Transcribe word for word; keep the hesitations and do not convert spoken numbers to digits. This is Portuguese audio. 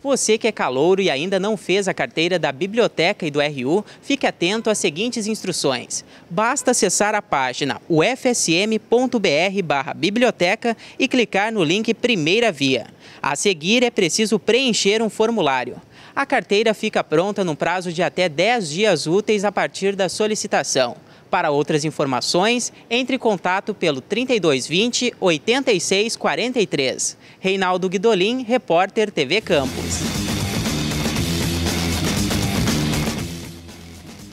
Você que é calouro e ainda não fez a carteira da biblioteca e do R U, fique atento às seguintes instruções. Basta acessar a página u f s m ponto b r barra biblioteca e clicar no link Primeira Via. A seguir, é preciso preencher um formulário. A carteira fica pronta no prazo de até dez dias úteis a partir da solicitação. Para outras informações, entre em contato pelo trinta e dois vinte, oitenta e seis quarenta e três. Reinaldo Guidolin, repórter T V Campos.